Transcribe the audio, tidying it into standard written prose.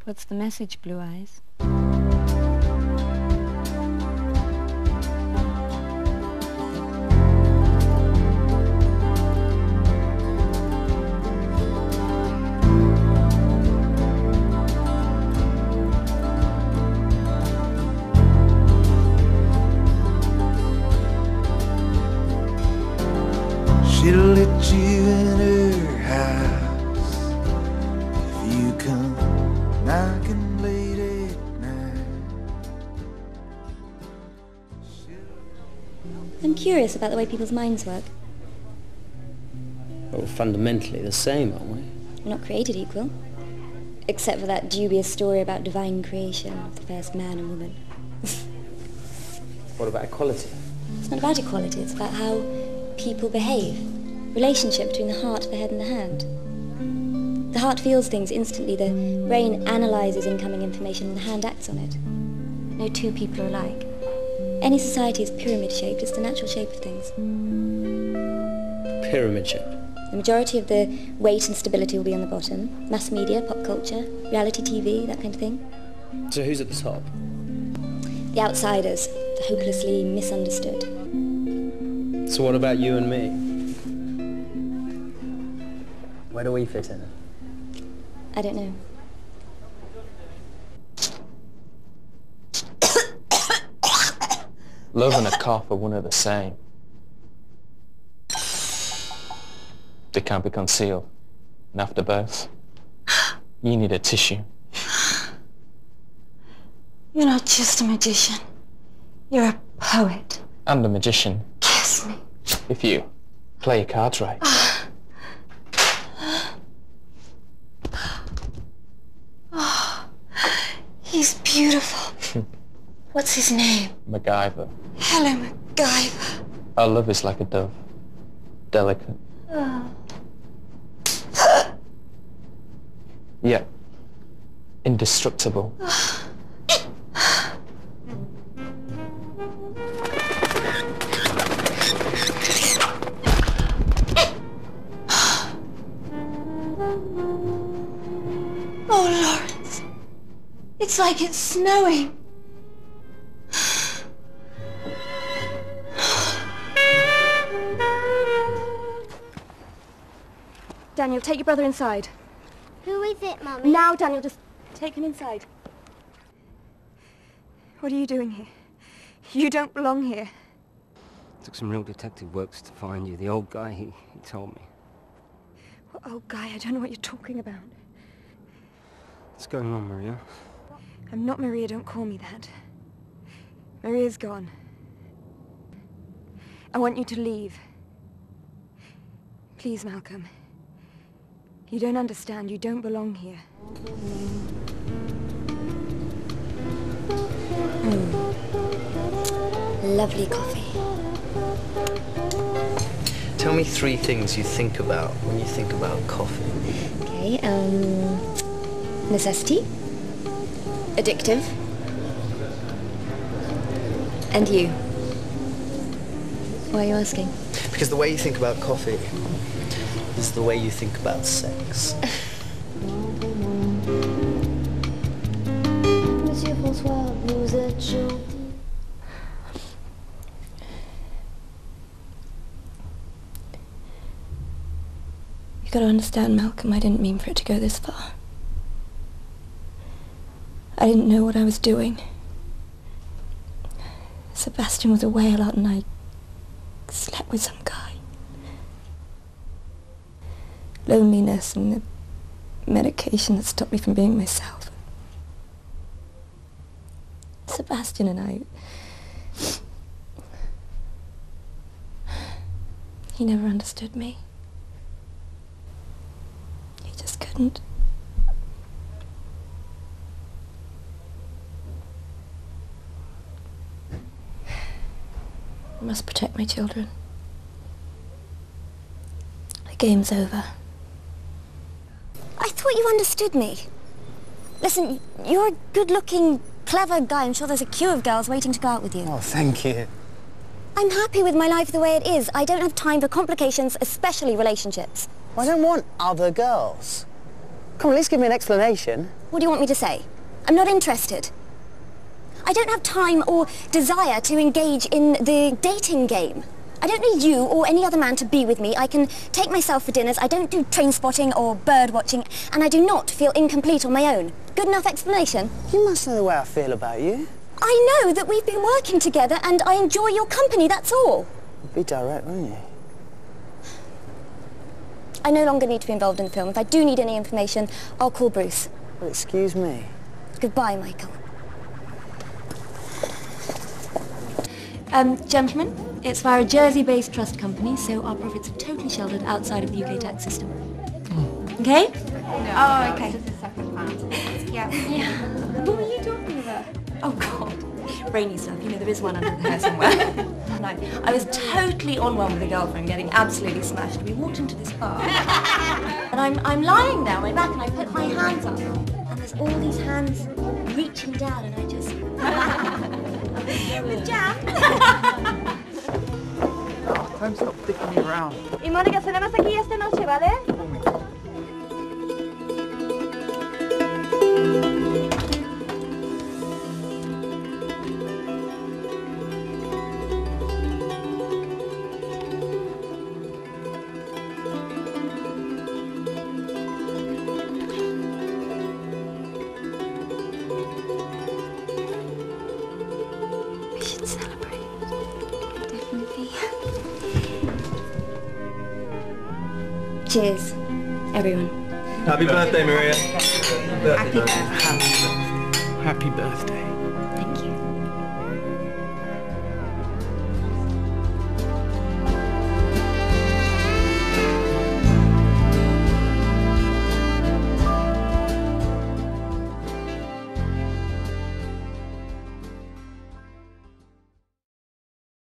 What's the message, Blue Eyes? She'll let you in her house if you come knocking late at night. I'm curious about the way people's minds work. Well, we're fundamentally the same, aren't we? We're not created equal. Except for that dubious story about divine creation of the first man and woman. What about equality? It's not about equality, it's about how people behave. Relationship between the heart, the head and the hand. The heart feels things instantly, the brain analyses incoming information and the hand acts on it. No two people are alike. Any society is pyramid-shaped, it's the natural shape of things. Pyramid-shaped? The majority of the weight and stability will be on the bottom. Mass media, pop culture, reality TV, that kind of thing. So who's at the top? The outsiders, the hopelessly misunderstood. So what about you and me? Where do we fit in? I don't know. Love and a cough are one and the same. They can't be concealed. And after birth, you need a tissue. You're not just a magician. You're a poet. And a magician. Kiss me. If you play your cards right. Oh, he's beautiful. What's his name? MacGyver. Hello, MacGyver. Our love is like a dove. Delicate. Oh. Yet indestructible. Oh, Lawrence. It's like it's snowing. Daniel, take your brother inside. Who is it, Mummy? Now, Daniel, just take him inside. What are you doing here? You don't belong here. Took some real detective works to find you. The old guy, he told me. What old guy? I don't know what you're talking about. What's going on, Maria? I'm not Maria, don't call me that. Maria's gone. I want you to leave. Please, Malcolm. You don't understand. You don't belong here. Lovely coffee. Tell me 3 things you think about when you think about coffee. Okay, necessity, addictive, and you. Why are you asking? Because the way you think about coffee is the way you think about sex. Monsieur François, vous êtes gentil. You gotta understand, Malcolm, I didn't mean for it to go this far. I didn't know what I was doing. Sebastian was away a lot and I slept with some guy. Loneliness and the medication that stopped me from being myself. Sebastian and I... He never understood me. He just couldn't. I must protect my children. The game's over. I thought you understood me. Listen, you're a good-looking, clever guy. I'm sure there's a queue of girls waiting to go out with you. Oh, thank you. I'm happy with my life the way it is. I don't have time for complications, especially relationships. I don't want other girls. Come on, at least give me an explanation. What do you want me to say? I'm not interested. I don't have time or desire to engage in the dating game. I don't need you or any other man to be with me. I can take myself for dinners, I don't do train spotting or bird watching, and I do not feel incomplete on my own. Good enough explanation? You must know the way I feel about you. I know that we've been working together and I enjoy your company, that's all. Be direct, won't you? I no longer need to be involved in the film. If I do need any information, I'll call Bruce. Well, excuse me. Goodbye, Michael. Gentlemen, it's via a Jersey-based trust company, so our profits are totally sheltered outside of the UK tax system. Okay? Oh, okay. Just a separate plan. Yeah. What were you talking about? Oh, God. Brainy stuff. You know, there is one under the hair somewhere. And I was totally on one with a girlfriend, getting absolutely smashed. We walked into this bar. And I'm lying there on my back, and I put my hands up. And there's all these hands reaching down, and I just... the jam. Don't stop dicking me around. Y Mónica, cenamos aquí esta noche, ¿vale? We should celebrate. Definitely. Cheers, everyone. Happy birthday, Maria. Happy birthday. Happy birthday.